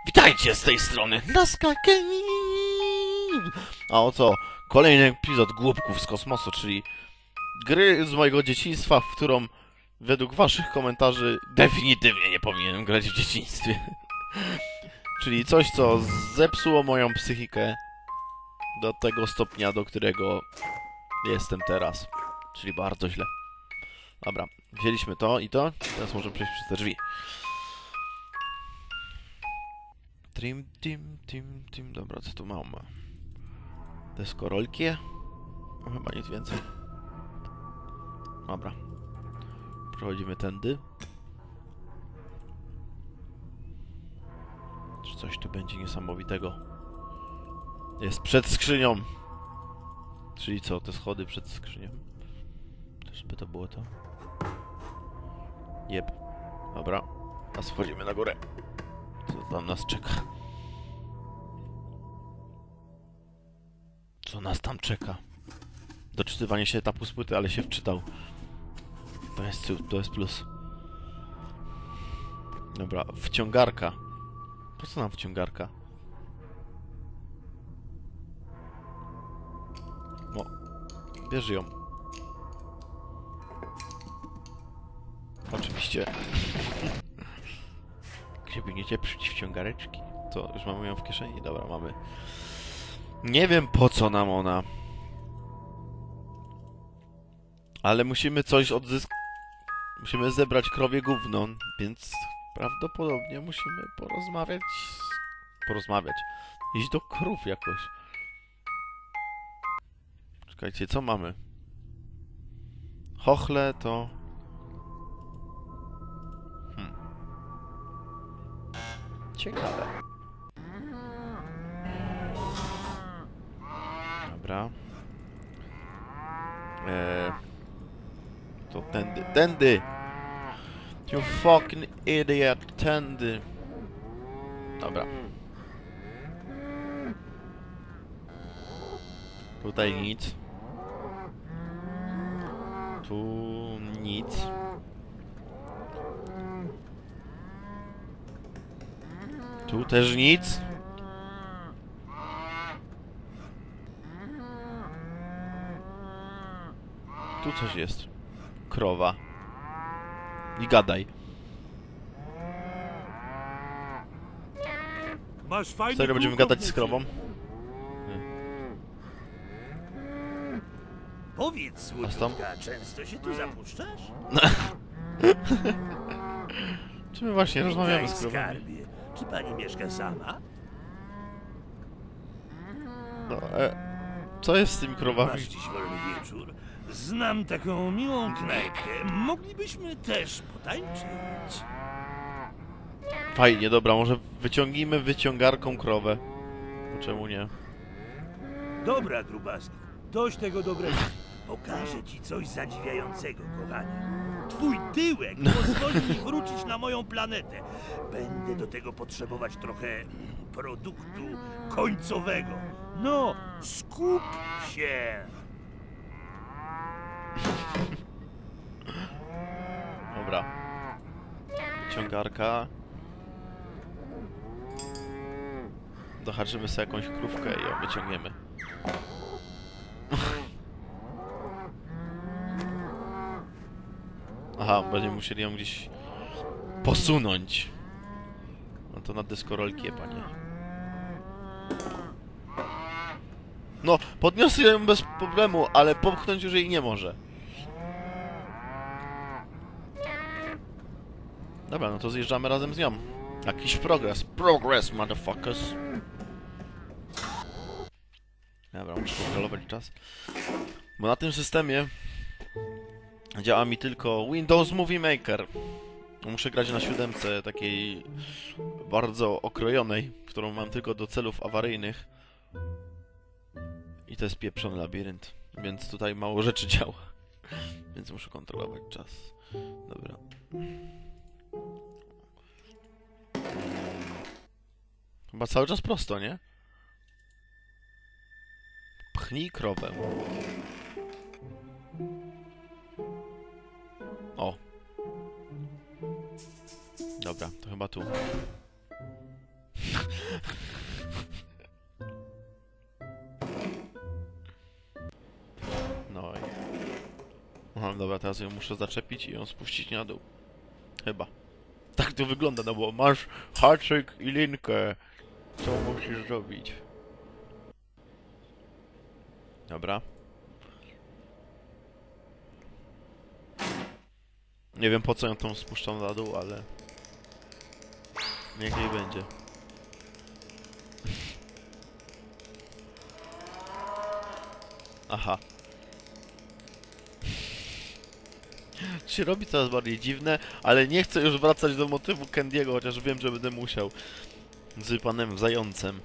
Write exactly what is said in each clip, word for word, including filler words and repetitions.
Witajcie z tej strony Naskakeni! A oto kolejny epizod Głupków z kosmosu, czyli gry z mojego dzieciństwa, w którą według waszych komentarzy definitywnie nie powinienem grać w dzieciństwie. Czyli coś, co zepsuło moją psychikę do tego stopnia, do którego jestem teraz. Czyli bardzo źle. Dobra, wzięliśmy to i to, teraz możemy przejść przez te drzwi. Trim, tim, tim, tim. Dobra, co tu mamy? Deskorolki? No, chyba nic więcej. Dobra. Przechodzimy tędy. Czy coś tu będzie niesamowitego? Jest przed skrzynią! Czyli co, te schody przed skrzynią? Żeby to było to? Jeb. Dobra. A schodzimy na górę. Co tam nas czeka? Co nas tam czeka? Doczytywanie się etapu z płyty, ale się wczytał. To jest, to jest plus. Dobra, wciągarka. Po co nam wciągarka? No, bierz ją. Oczywiście. Gdzie biegniecie przeciwciągareczki? To już mamy ją w kieszeni? Dobra, mamy. Nie wiem po co nam ona. Ale musimy coś odzyskać. Musimy zebrać krowie gówno, więc prawdopodobnie musimy porozmawiać. Porozmawiać. Iść do krów jakoś. Czekajcie, co mamy? Chochle to... Hmm. Ciekawe. Dobra. Eee, to tędy. Tędy! You fucking idiot! Tędy! Dobra. Tutaj nic. Tu nic. Tu też nic. Tu coś jest. Krowa. I gadaj. Masz fajny Serio będziemy gadać z krową? Powiedz, słodziutka, często się tu zapuszczasz? Czy my właśnie rozmawiamy z krową? Skarbie, czy pani mieszka sama? No, e, co jest z tymi krowami? Masz dziś wolny wieczór? Znam taką miłą knajpkę. Moglibyśmy też potańczyć. Fajnie, dobra, może wyciągnijmy wyciągarką krowę. No, czemu nie? Dobra, grubasku, dość tego dobrego. Pokażę ci coś zadziwiającego, kochanie. Twój tyłek pozwoli mi wrócić na moją planetę. Będę do tego potrzebować trochę produktu końcowego. No, skup się! Dobra. Wyciągarka. Dohaczymy sobie jakąś krówkę i ją wyciągniemy. Aha, będziemy musieli ją gdzieś posunąć. No to na deskorolkie, panie. No, podniosę ją bez problemu, ale popchnąć już jej nie może. Dobra, no to zjeżdżamy razem z nią. Jakiś progres. Progress, motherfuckers. Dobra, muszę kontrolować czas. Bo na tym systemie działa mi tylko Windows Movie Maker. Muszę grać na siódemce, takiej bardzo okrojonej, którą mam tylko do celów awaryjnych. I to jest pieprzony labirynt, więc tutaj mało rzeczy działa. Więc muszę kontrolować czas. Dobra. Chyba cały czas prosto, nie? Pchnij krowę. O. Dobra, to chyba tu. No i... Aha, dobra, teraz ją muszę zaczepić i ją spuścić na dół. Chyba. Tak to wygląda, no bo masz haczyk i linkę. Co musisz zrobić? Dobra. Nie wiem po co ją tą spuszczam na dół, ale... Niech jej będzie. Aha. To się robi coraz bardziej dziwne, ale nie chcę już wracać do motywu Candy'ego, chociaż wiem, że będę musiał. Z panem Zającem.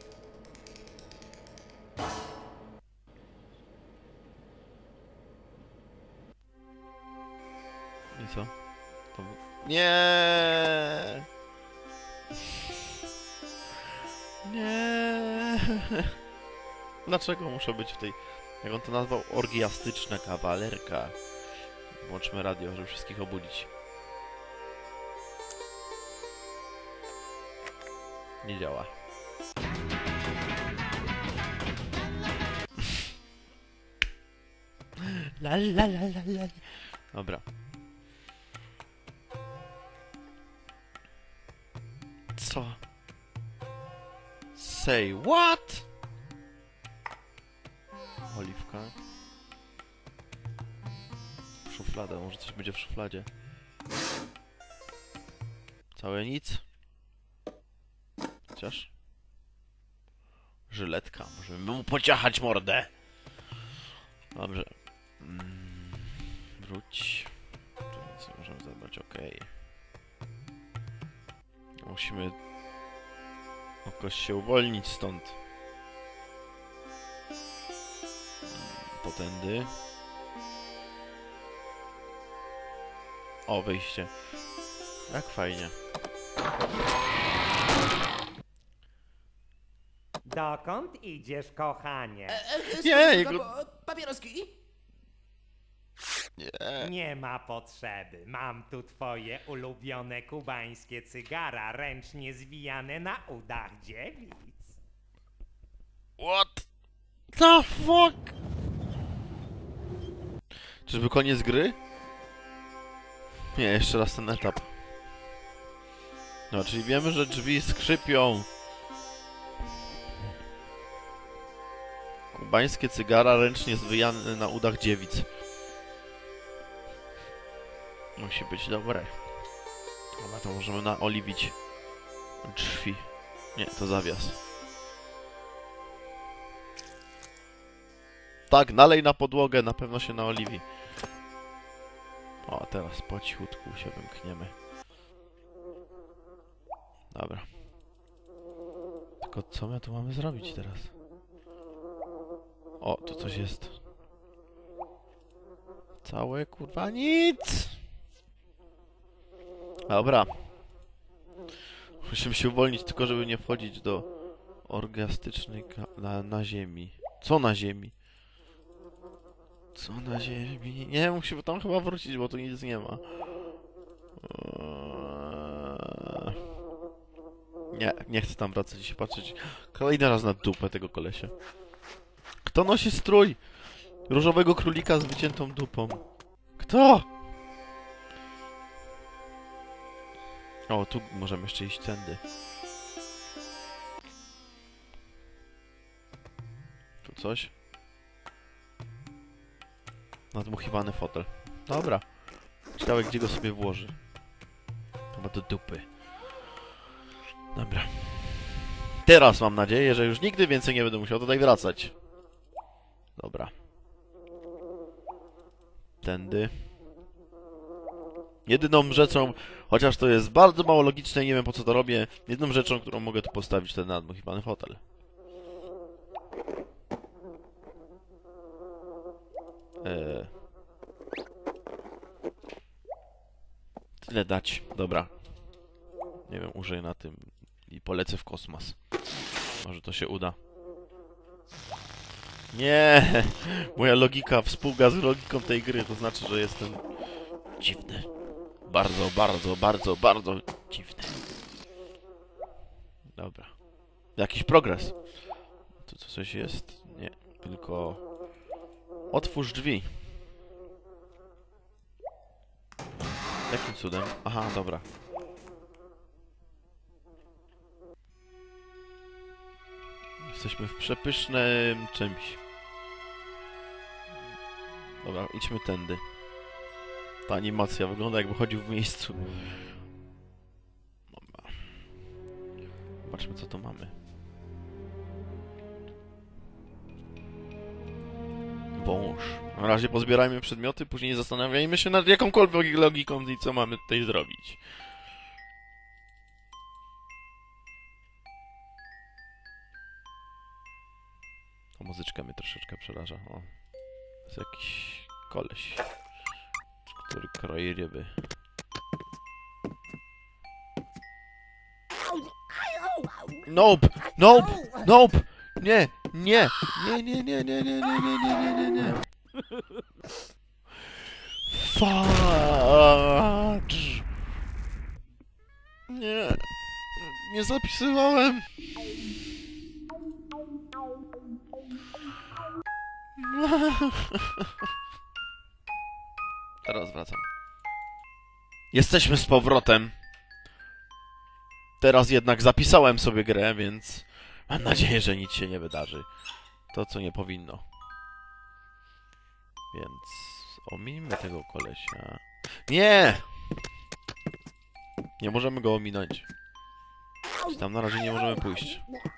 I co? To... Nie! Nie! Dlaczego muszę być w tej... Jak on to nazwał? Orgiastyczna kawalerka. Włączmy radio, żeby wszystkich obudzić. Nie działa. La la la la la. Dobra. Co? Say what? Oliwka. Szuflada, może coś będzie w szufladzie. Całe nic. Chociaż... Żyletka, możemy mu pociachać mordę. Dobrze. Mm, wróć. Tu nic nie możemy zabrać, okej. Okay. Musimy... jakoś się uwolnić stąd. Potędy. O, wyjście. Jak fajnie. Dokąd idziesz, kochanie? Nie, Skąd go... papieroski? Nie. Nie ma potrzeby. Mam tu twoje ulubione kubańskie cygara, ręcznie zwijane na udach dziewic. What the fuck? Czyżby koniec gry? Nie, jeszcze raz ten etap. No, czyli wiemy, że drzwi skrzypią. Kubańskie cygara ręcznie zwijane na udach dziewic. Musi być dobre. Dobra, to możemy naoliwić drzwi. Nie, to zawias. Tak, nalej na podłogę, na pewno się naoliwi. O, teraz po cichutku się wymkniemy. Dobra. Tylko co my tu mamy zrobić teraz? O, tu coś jest. Całe kurwa nic! Dobra. Musimy się uwolnić, tylko żeby nie wchodzić do orgiastycznej na, na ziemi. Co na ziemi? Co na ziemi? Nie, musimy tam chyba wrócić, bo tu nic nie ma. Eee... Nie, nie chcę tam wracać i się patrzeć kolejny raz na dupę tego kolesia. Kto nosi strój różowego królika z wyciętą dupą? Kto? O, tu możemy jeszcze iść tędy. Tu coś? Nadmuchiwany fotel. Dobra. Ciekawe, gdzie go sobie włoży. Chyba do dupy. Dobra. Teraz mam nadzieję, że już nigdy więcej nie będę musiał tutaj wracać. Dobra. Tędy. Jedyną rzeczą, chociaż to jest bardzo mało logiczne i nie wiem po co to robię, jedyną rzeczą, którą mogę tu postawić, ten nadmuchiwany fotel. Eee. Tyle dać. Dobra. Nie wiem, użyję na tym i polecę w kosmos. Może to się uda. Nie! Moja logika współgra z logiką tej gry, to znaczy, że jestem dziwny. Bardzo, bardzo, bardzo, bardzo dziwny. Dobra. Jakiś progres. Tu coś jest? Nie, tylko... Otwórz drzwi. Jakim cudem? Aha, dobra. Jesteśmy w przepysznym czymś. Dobra, idźmy tędy. Ta animacja wygląda, jakby chodził w miejscu. Dobra. Zobaczmy, co to mamy. Wąż. Na razie pozbierajmy przedmioty, później zastanawiajmy się nad jakąkolwiek logiką i co mamy tutaj zrobić. Ta muzyczka mnie troszeczkę przeraża. O. To jest jakiś koleś, który kroi ryby. Nope! Nope! Nope! Nie! Nie! Nie, nie, nie, nie, nie, nie, nie, nie, nie, nie, nie. Fudge! Nie. Nie zapisywałem. Teraz wracam. Jesteśmy z powrotem. Teraz jednak zapisałem sobie grę, więc mam nadzieję, że nic się nie wydarzy. To, co nie powinno. Więc ominijmy tego kolesia. Nie! Nie możemy go ominąć. Tam na razie nie możemy pójść.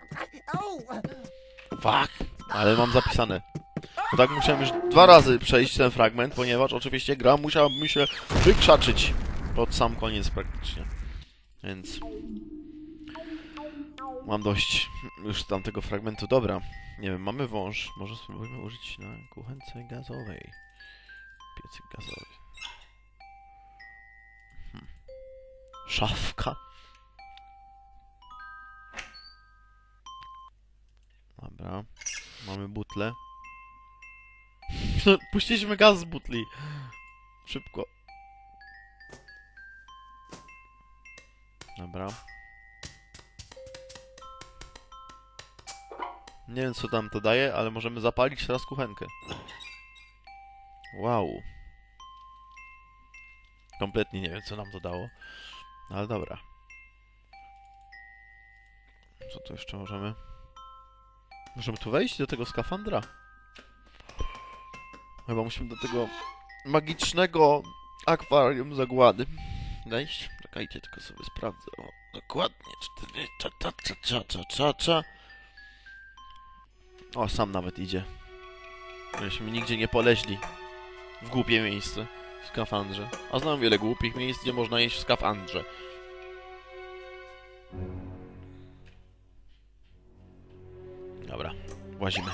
Fuck! Ale mam zapisane. Bo tak musiałem już dwa razy przejść ten fragment, ponieważ oczywiście gra musiała mi się wykrzaczyć pod sam koniec praktycznie. Więc... Mam dość już tamtego fragmentu. Dobra. Nie wiem, mamy wąż. Może spróbujmy użyć na kuchence gazowej. Piecyk gazowy. Hmm. Szafka. Dobra. Mamy butlę. Puściliśmy gaz z butli. Szybko. Dobra. Nie wiem, co tam to daje, ale możemy zapalić teraz kuchenkę. Wow. Kompletnie nie wiem, co nam to dało. Ale dobra. Co tu jeszcze możemy? Możemy tu wejść do tego skafandra? Chyba musimy do tego magicznego akwarium zagłady wejść. Czekajcie, tylko sobie sprawdzę. O, dokładnie. Cztery, cza, cza, cza, cza, cza, cza, cza. O, sam nawet idzie. Żeśmy nigdzie nie poleźli. W głupie miejsce. W skafandrze. A znam wiele głupich miejsc, gdzie można jeść w skafandrze. Dobra, łazimy.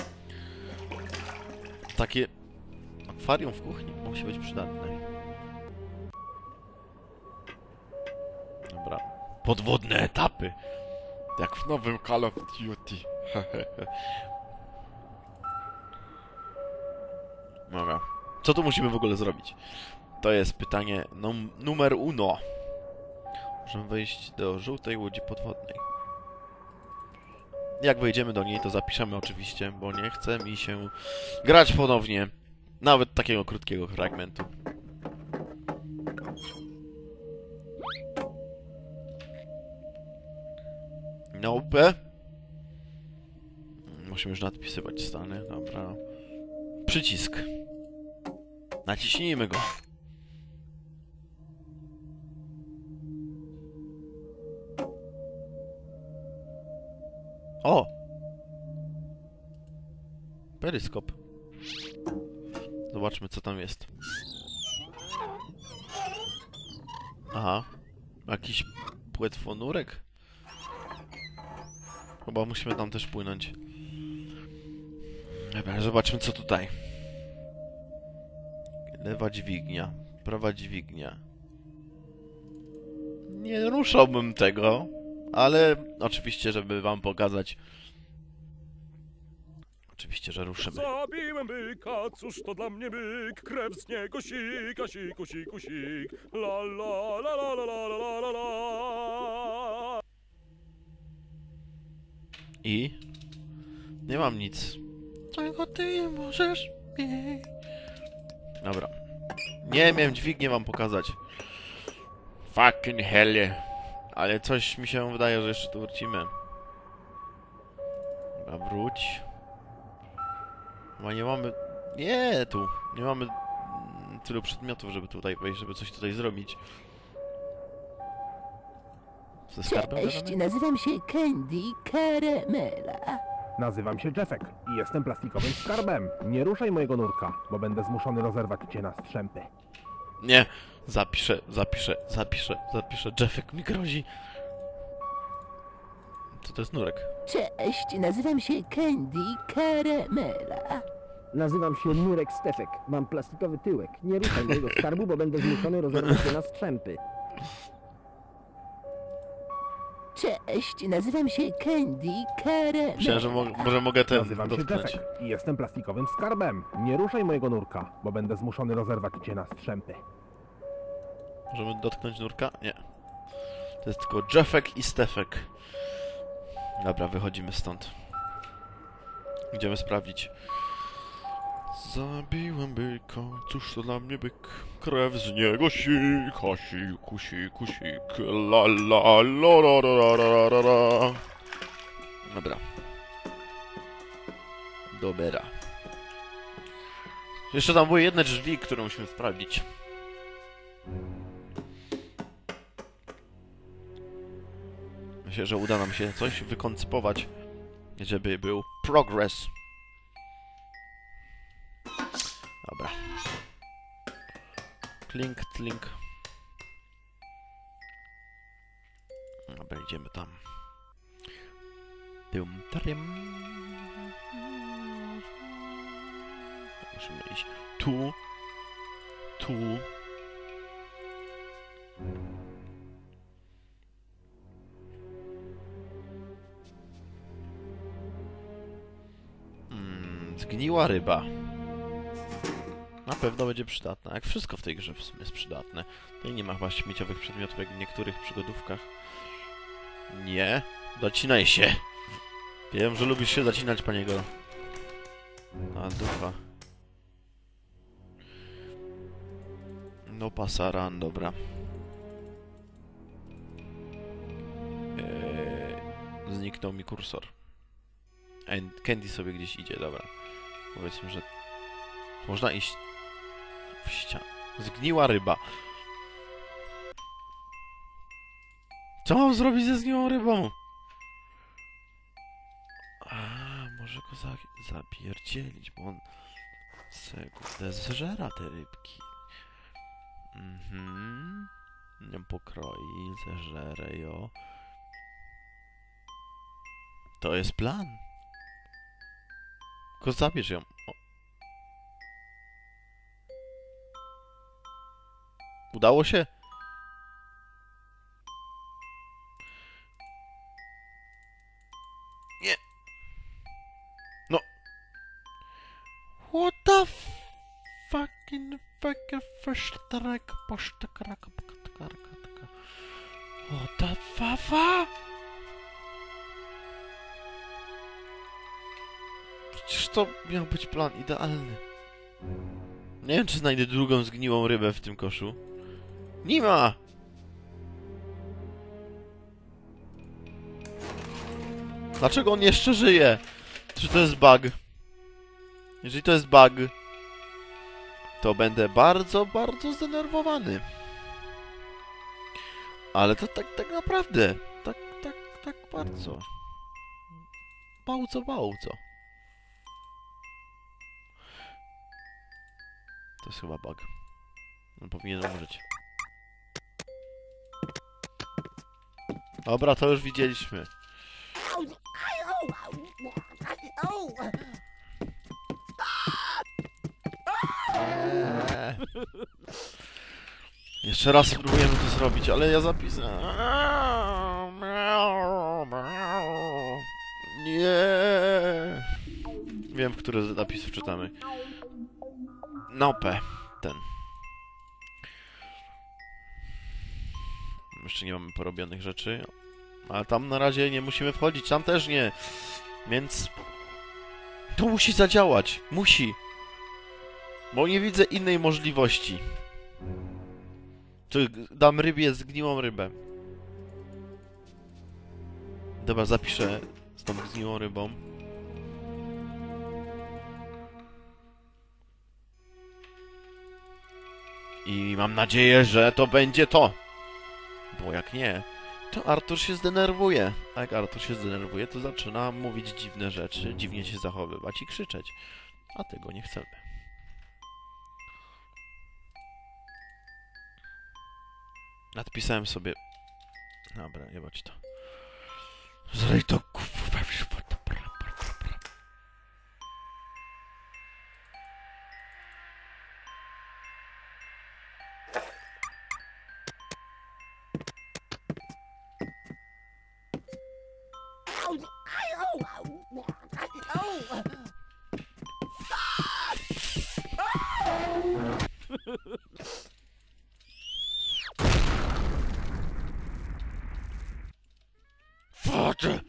Takie akwarium w kuchni musi być przydatne. Dobra. Podwodne etapy. Jak w nowym Call of Duty. Dobra. Co tu musimy w ogóle zrobić? To jest pytanie num numer uno. Możemy wejść do żółtej łodzi podwodnej. Jak wejdziemy do niej, to zapiszemy oczywiście, bo nie chce mi się grać ponownie. Nawet takiego krótkiego fragmentu. Nope. Musimy już nadpisywać stany, dobra. Przycisk. Naciśnijmy go. O! Peryskop. Zobaczmy, co tam jest. Aha. Jakiś płetwonurek? Chyba musimy tam też płynąć. Dobra, zobaczmy, co tutaj. Lewa dźwignia. Prawa dźwignia. Nie ruszałbym tego, ale oczywiście, żeby wam pokazać. Oczywiście, że ruszymy. Zabiłem byka, cóż to dla mnie byk, krew z niego sika, siku, siku, sik. La la la la la la la la la. I? Nie mam nic. Czego ty możesz mieć? Dobra. Nie miałem dźwignię wam pokazać. Fucking hell. Ale coś mi się wydaje, że jeszcze tu wrócimy. Dobra, wróć. Chyba nie mamy... Nie, tu. Nie mamy tylu przedmiotów, żeby tutaj wejść, żeby coś tutaj zrobić. Ze skarbem Cześć, gadamy? nazywam się Candy Caramela. Nazywam się Jeffek i jestem plastikowym skarbem. Nie ruszaj mojego nurka, bo będę zmuszony rozerwać cię na strzępy. Nie. Zapiszę, zapiszę, zapiszę, zapiszę. Jeffek mi grozi. Co to jest nurek? Cześć, nazywam się Candy Caramela. Nazywam się Nurek Stefek. Mam plastikowy tyłek. Nie ruszaj mojego skarbu, bo będę zmuszony rozerwać się na strzępy. Cześć, nazywam się Candy Caramela. Myślałem, że mo może mogę ten Nazywam się dotknąć. Jeffek i jestem plastikowym skarbem. Nie ruszaj mojego nurka, bo będę zmuszony rozerwać cię na strzępy. Możemy dotknąć nurka? Nie. To jest tylko Jeffek i Stefek. Dobra, wychodzimy stąd. Idziemy sprawdzić. Zabiłem byka, cóż to dla mnie byk. Krew z niego sika, siku, siku, sik. La la la la la la la la. Dobra. Dobra. Jeszcze tam były jedne drzwi, które musimy sprawdzić. Myślę, że uda nam się coś wykoncypować, żeby był progress. Dobra. Klink, klink. Dobra, idziemy tam. Tum, tarim. Musimy iść tu. Tu. Mm, zgniła ryba. Na pewno będzie przydatna. Jak wszystko w tej grze w sumie jest przydatne. Tutaj nie ma chyba śmieciowych przedmiotów jak w niektórych przygodówkach. Nie. Zacinaj się. Wiem, że lubisz się zacinać, paniego. A, ducha. No pasaran, dobra. Eee, zniknął mi kursor. A Candy sobie gdzieś idzie, dobra. Powiedzmy, że można iść w ścianę. Zgniła ryba. Co mam zrobić ze zgniłą rybą? A, może go za zapierdzielić, bo on se kurde zżera te rybki. Mhm. Nie pokroi, zeżerę ją. To jest plan. Tylko zabierz ją. O. Udało się? Nie. No. What the f... fucking fucking first track poszta kraka kraka. What the fafa? Przecież to miał być plan idealny. Nie wiem, czy znajdę drugą zgniłą rybę w tym koszu. Nie ma! Dlaczego on jeszcze żyje? Czy to jest bug? Jeżeli to jest bug, to będę bardzo, bardzo zdenerwowany. Ale to tak, tak naprawdę. Tak, tak, tak bardzo. Bardzo, bardzo. To jest chyba bug. On powinien umrzeć. Dobra, to już widzieliśmy. Eee. Jeszcze raz spróbujemy to zrobić, ale ja zapisałem. Nie. Wiem, w który napis wczytamy. Nope. Ten. Jeszcze nie mamy porobionych rzeczy. Ale tam na razie nie musimy wchodzić, tam też nie. Więc... To musi zadziałać. Musi. Bo nie widzę innej możliwości. Czy dam rybie zgniłą rybę. Dobra, zapiszę z tą zgniłą rybą. I mam nadzieję, że to będzie to. Bo jak nie, to Artur się zdenerwuje. A jak Artur się zdenerwuje, to zaczyna mówić dziwne rzeczy, dziwnie się zachowywać i krzyczeć. A tego nie chcemy. Nadpisałem sobie... Dobra, jebać to. Zrej to kurwa. Father!